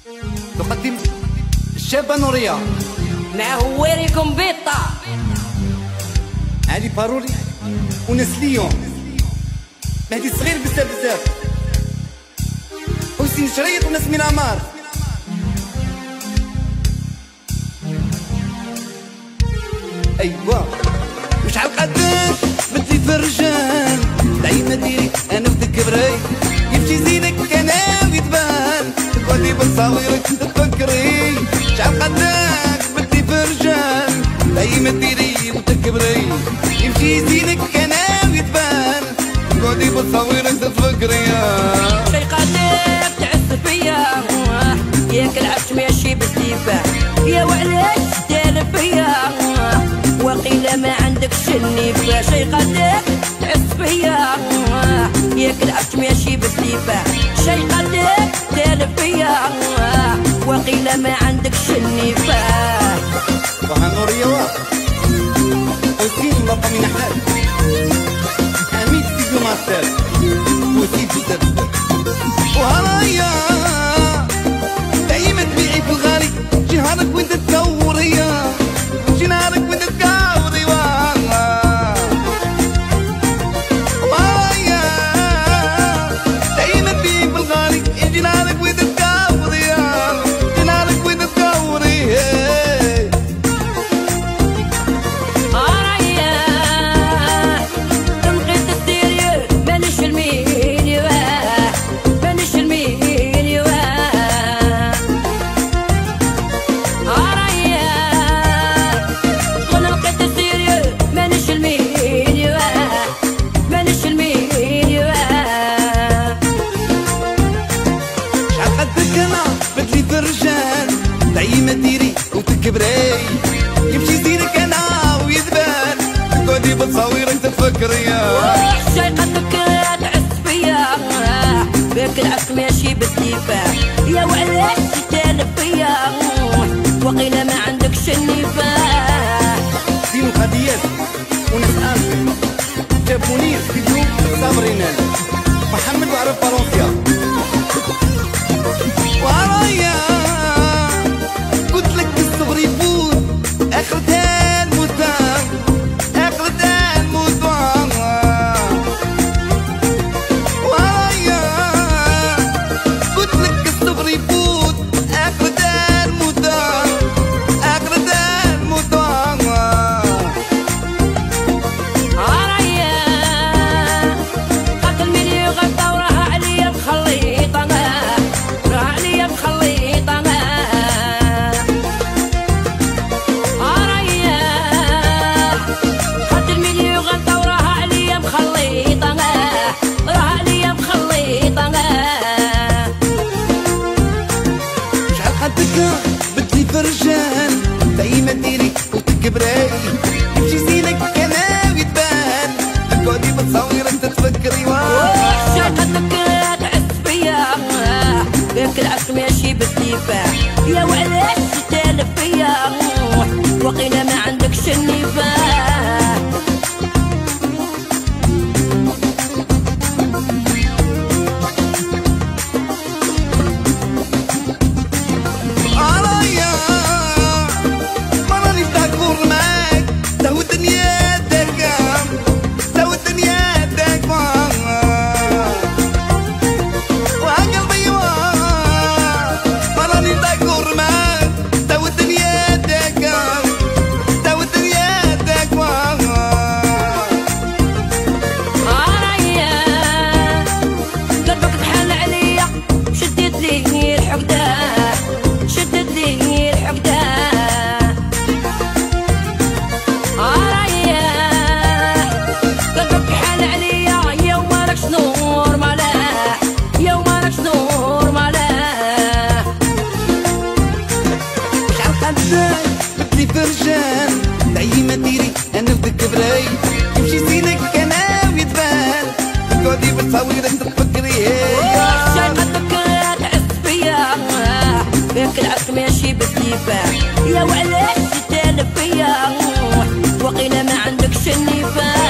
تقدم الشابة نورية مع هواريكم بيطة علي بارولي وناس ليون مهدي صغير بزاف بزاف حسين شريط وناس من عمار. ايوا وشحال قداش بدلي في الرجال دايما ديري انا بدك براي يمشي زينك انا ويتبان تقعدي بتصاويرك تفكري شحال قداش بدلي في الرجال دايما ديري بدك براي يمشي زينك انا ويتبان تقعدي بتصاويرك تفكري شي قداش تعس فيا ياك العبت ماشي بالدفاع يا وعلاش دار فيا وقيل ما عندكش النفاع شي قداش تعس فيا ياك العبت ماشي بالدفاع شي قداش دار فيا وقيل ما عندكش النفاع. وها نورية وسين لطا من حال حميد فيديو ماستر وسيد بزاف وهايا دايما تبيعي في الغالي جهارك وانت تدوريا جنارك وانت تدوري وهايا دايما تبيعي في الغالي جنارك وانت تدوريا جنارك وانت تدوري دايما ديري وتكبري يمشي زينك انا ويذبان تقعدي بتصاويرك تفكري شي قدك تعس فيا بك العبت ماشي بالدفاع يا وعلاش تتالف فيا وقيل ما عندكش النفاع. دينو خديات وناس انفي جابوني فيديو صابرين محمد وعرف فرنسيا ورايا قلت لك بالصغر يفوت اخرتها الموتان اخرتها الموتان ورايا قلت لك الصغر يفوت اخرتها الموتان اخرتها الموتان رايا قتل مني غدا وراها عليا مخليطة راها عليا مخليطة بدلي في الرجال دايما ديري وتكبري يمشي زينك انا ويتبان تقعدي بتصاويرك تتفكري شي قدك تعس فيا بك العبت ماشي بالدفاع يا وعلاش تتالف فيا وقيل ما عندكش النفاع. بدلي في الرجال دايما ديري انا بدك براي يمشي زينك انا ويتبان تقعدي بتصاويرك تفكري شي قدك تعس فيا بك العبت ماشي بالدفاع يا وعلاش تتالف فيا وقيل ما عندكش النفاع.